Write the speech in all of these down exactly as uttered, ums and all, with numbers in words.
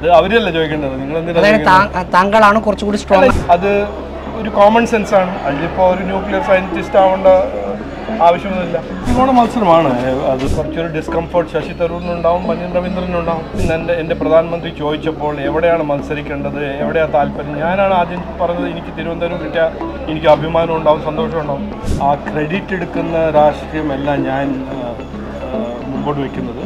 അവരല്ല ചോദിക്കേണ്ടത്, നിങ്ങൾ താങ്കളാണ് കുറച്ചുകൂടി സ്ട്രോങ്. അത് ഒരു കോമൺ സെൻസ് ആണ്. അതിലിപ്പോൾ ഒരു ന്യൂക്ലിയർ സയന്റിസ്റ്റ് ആവേണ്ട ആവശ്യമൊന്നുമില്ല. ത്രികോണ മത്സരമാണ്. അത് കുറച്ചൊരു ഡിസ്കംഫർട്ട് ശശി തരൂരിനുണ്ടാവും, പന്ന്യൻ രവീന്ദ്രനുണ്ടാവും. എൻ്റെ എൻ്റെ പ്രധാനമന്ത്രി ചോദിച്ചപ്പോൾ എവിടെയാണ് മത്സരിക്കേണ്ടത്, എവിടെയാണ് താല്പര്യം, ഞാനാണ് ആദ്യം പറഞ്ഞത് എനിക്ക് തിരുവനന്തപുരം കിട്ടിയാൽ എനിക്ക് അഭിമാനം ഉണ്ടാവും, സന്തോഷം ഉണ്ടാവും. ആ ക്രെഡിറ്റ് എടുക്കുന്ന രാഷ്ട്രീയമല്ല ഞാൻ മുമ്പോട്ട് വയ്ക്കുന്നത്.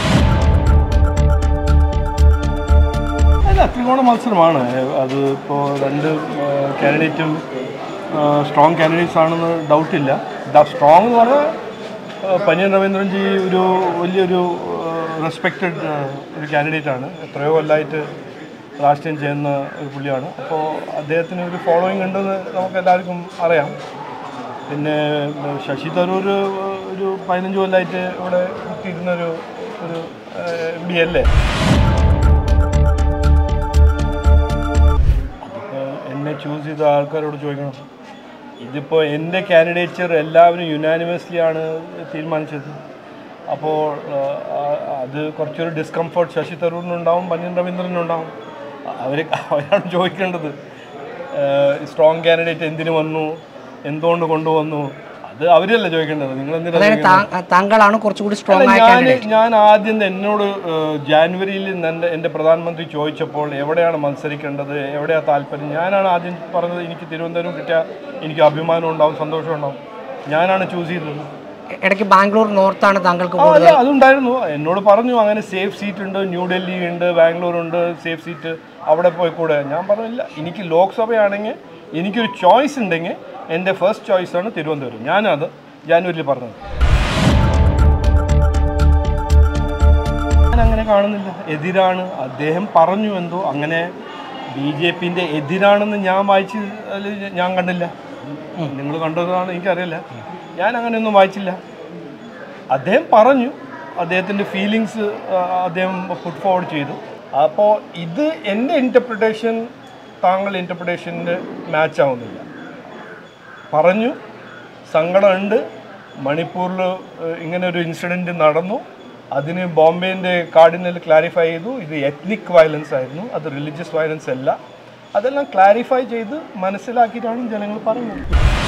അല്ല, ത്രികോണ മത്സരമാണ്. അത് ഇപ്പോൾ രണ്ട് കാൻഡിഡേറ്റും സ്ട്രോങ് കാൻഡിഡേറ്റ്സ് ആണെന്ന് ഡൗട്ടില്ല. സ്ട്രോങ് എന്ന് പറഞ്ഞാൽ പന്ന്യൻ രവീന്ദ്രൻജി ഒരു വലിയൊരു റെസ്പെക്റ്റഡ് ഒരു കാൻഡിഡേറ്റാണ്. എത്രയോ കൊല്ലമായിട്ട് രാഷ്ട്രീയം ചെയ്യുന്ന ഒരു പുള്ളിയാണ്. അപ്പോൾ അദ്ദേഹത്തിന് ഒരു ഫോളോയിങ് ഉണ്ടെന്ന് നമുക്ക് എല്ലാവർക്കും അറിയാം. പിന്നെ ശശി തരൂർ ഒരു പതിനഞ്ച് കൊല്ലമായിട്ട് ഇവിടെ കുത്തിയിരുന്നൊരു ഒരു എം പി അല്ലേ. എന്നെ ചൂസ് ചെയ്ത ആൾക്കാരോട് ചോദിക്കണം. ഇതിപ്പോൾ എൻ്റെ കാൻഡിഡേച്ചർ എല്ലാവരും യുനാനിമസ്ലി ആണ് തീരുമാനിച്ചത്. അപ്പോൾ അത് കുറച്ചൊരു ഡിസ്കംഫർട്ട് ശശി തരൂരിനുണ്ടാവും, പന്ന്യൻ രവീന്ദ്രനുണ്ടാവും. അവർ അവരാണ് ചോദിക്കേണ്ടത്. സ്ട്രോങ് കാൻഡിഡേറ്റ് എന്തിനു വന്നു, എന്തുകൊണ്ട് കൊണ്ടുവന്നു, അത് അവരല്ല ചോദിക്കേണ്ടത്. നിങ്ങൾ താങ്കളാണ് കുറച്ചുകൂടി സ്ട്രോങ്. ഞാൻ ഞാൻ ആദ്യം എന്നോട് ജാനുവരിയിൽ എൻ്റെ എൻ്റെ പ്രധാനമന്ത്രി ചോദിച്ചപ്പോൾ എവിടെയാണ് മത്സരിക്കേണ്ടത്, എവിടെയാണ് താല്പര്യം, ഞാനാണ് ആദ്യം പറഞ്ഞത് എനിക്ക് തിരുവനന്തപുരം കിട്ടിയാൽ എനിക്ക് അഭിമാനം ഉണ്ടാവും, സന്തോഷം ഉണ്ടാവും. ഞാനാണ് ചൂസ് ചെയ്തത്. ഇടയ്ക്ക് ബാംഗ്ലൂർ നോർത്താണ് താങ്കൾക്ക്. അതുണ്ടായിരുന്നു, എന്നോട് പറഞ്ഞു അങ്ങനെ സേഫ് സീറ്റ് ഉണ്ട്, ന്യൂഡൽഹി ഉണ്ട്, ബാംഗ്ലൂർ ഉണ്ട് സേഫ് സീറ്റ്, അവിടെ പോയി കൂടെ. ഞാൻ പറഞ്ഞില്ല, എനിക്ക് ലോക്സഭയാണെങ്കിൽ എനിക്കൊരു ചോയ്സ് ഉണ്ടെങ്കിൽ എൻ്റെ ഫസ്റ്റ് ചോയ്സാണ് തിരുവനന്തപുരം. ഞാനത് ജാനുവരിയിൽ പറഞ്ഞത്. ഞാൻ അങ്ങനെ കാണുന്നില്ല, എതിരാണ്. അദ്ദേഹം പറഞ്ഞു എന്തോ അങ്ങനെ ബി ജെ പിൻ്റെ എതിരാണെന്ന് ഞാൻ വായിച്ച് ഞാൻ കണ്ടില്ല. നിങ്ങൾ കണ്ടതാണ് എനിക്കറിയില്ല. ഞാൻ അങ്ങനെയൊന്നും വായിച്ചില്ല. അദ്ദേഹം പറഞ്ഞു, അദ്ദേഹത്തിൻ്റെ ഫീലിങ്സ് അദ്ദേഹം പുട്ട് ഫോർവേഡ് ചെയ്തു. അപ്പോൾ ഇത് എൻ്റെ ഇൻ്റർപ്രിട്ടേഷൻ താങ്കളുടെ ഇൻ്റർപ്രിട്ടേഷൻ്റെ മാച്ച് ആവുന്നില്ല. പറഞ്ഞു, സങ്കടമുണ്ട്, മണിപ്പൂരിൽ ഇങ്ങനെ ഒരു ഇൻസിഡൻറ്റ് നടന്നു, അതിന് ബോംബെൻ്റെ കാർഡിനൽ ക്ലാരിഫൈ ചെയ്തു ഇത് എത്നിക് വയലൻസ് ആയിരുന്നു, അത് റിലീജിയസ് വയലൻസ് അല്ല. അതെല്ലാം ക്ലാരിഫൈ ചെയ്ത് മനസ്സിലാക്കിയിട്ടാണ് ജനങ്ങൾ പറയുന്നത്.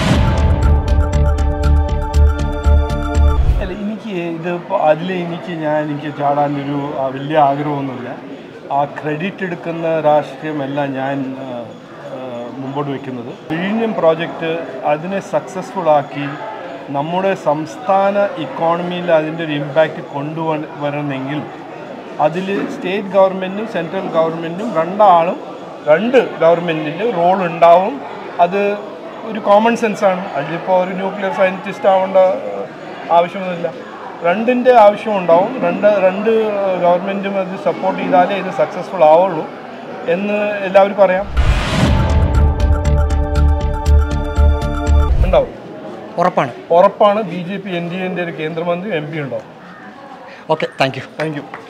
അല്ല, എനിക്ക് ഇത് അതിൽ എനിക്ക് ഞാൻ എനിക്ക് ചാടാനൊരു വലിയ ആഗ്രഹമൊന്നുമില്ല. ആ ക്രെഡിറ്റ് എടുക്കുന്ന രാഷ്ട്രീയമല്ല ഞാൻ മുമ്പോട്ട് വയ്ക്കുന്നത്. വിഴിഞ്ഞം പ്രോജക്റ്റ് അതിനെ സക്സസ്ഫുൾ ആക്കി നമ്മുടെ സംസ്ഥാന ഇക്കോണമിയിൽ അതിൻ്റെ ഒരു ഇമ്പാക്റ്റ് കൊണ്ടുവരണമെങ്കിൽ അതിൽ സ്റ്റേറ്റ് ഗവൺമെൻറ്റും സെൻട്രൽ ഗവൺമെൻറ്റും രണ്ടാളും രണ്ട് ഗവൺമെൻറ്റിൻ്റെ റോൾ ഉണ്ടാവും. അത് ഒരു കോമൺ സെൻസാണ്. അതിലിപ്പോൾ ഒരു ന്യൂക്ലിയർ സയൻറ്റിസ്റ്റ് ആവേണ്ട ആവശ്യമൊന്നുമില്ല. രണ്ടിൻ്റെ ആവശ്യം ഉണ്ടാവും. രണ്ട് രണ്ട് ഗവൺമെൻറ്റും അത് സപ്പോർട്ട് ചെയ്താലേ ഇത് സക്സസ്ഫുൾ ആവുള്ളൂ എന്ന് എല്ലാവർക്കും അറിയാം. ഉണ്ടാവും, ഉറപ്പാണ് ഉറപ്പാണ് B J P N D എൻ്റെ ഒരു കേന്ദ്രമന്ത്രി എം പി ഉണ്ടാവും. Okay, thank you thank U